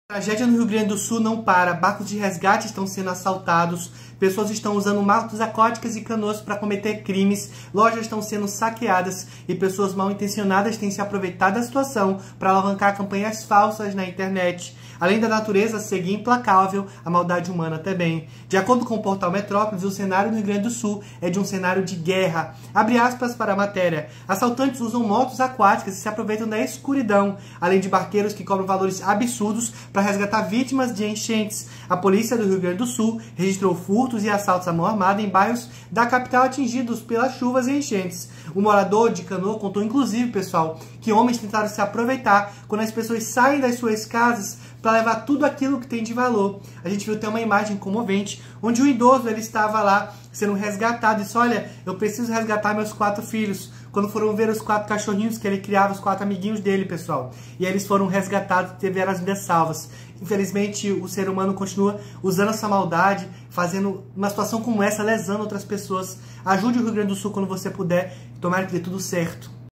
A tragédia no Rio Grande do Sul não para. Barcos de resgate estão sendo assaltados, pessoas estão usando motos aquáticas e canoas para cometer crimes, lojas estão sendo saqueadas e pessoas mal intencionadas têm se aproveitado da situação para alavancar campanhas falsas na internet. Além da natureza seguir implacável, a maldade humana também. De acordo com o portal Metrópolis, o cenário no Rio Grande do Sul é de um cenário de guerra. Abre aspas para a matéria. Assaltantes usam motos aquáticas e se aproveitam da escuridão, além de barqueiros que cobram valores absurdos para resgatar vítimas de enchentes. A polícia do Rio Grande do Sul registrou furtos e assaltos à mão armada em bairros da capital atingidos pelas chuvas e enchentes. O morador de Canoa contou, inclusive, pessoal, que homens tentaram se aproveitar quando as pessoas saem das suas casas para levar tudo aquilo que tem de valor. A gente viu até uma imagem comovente, onde o idoso ele estava lá sendo resgatado e disse, olha, eu preciso resgatar meus 4 filhos. Quando foram ver os 4 cachorrinhos que ele criava, os 4 amiguinhos dele, pessoal. E aí eles foram resgatados e tiveram as vidas salvas. Infelizmente, o ser humano continua usando essa maldade, fazendo uma situação como essa, lesando outras pessoas. Ajude o Rio Grande do Sul quando você puder. Tomara que dê tudo certo.